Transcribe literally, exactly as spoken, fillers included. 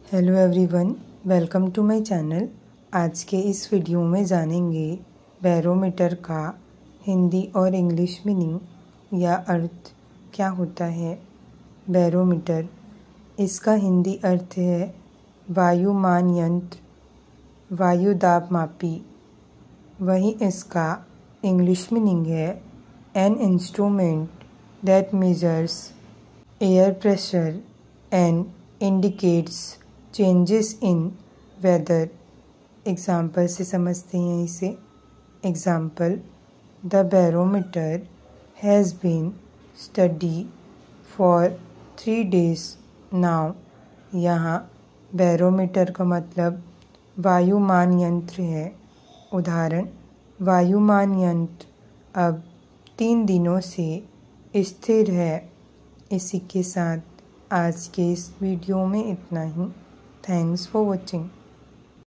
Hello everyone, welcome to my channel. आज के इस वीडियो में जानेंगे बैरोमीटर का हिंदी और इंग्लिश मीनिंग या अर्थ क्या होता है। बैरोमीटर, इसका हिंदी अर्थ है वायुमान यंत्र, वायु दाब मापी। वहीं इसका इंग्लिश मीनिंग है an instrument that measures air pressure and indicates changes in weather. Example से समझते हैं इसे। Example, the barometer has been study for three days now. यहाँ बैरोमीटर का मतलब वायुमान यंत्र है। उदाहरण, वायुमान यंत्र अब तीन दिनों से स्थिर है। इसी के साथ आज के इस वीडियो में इतना ही। Thanks for watching.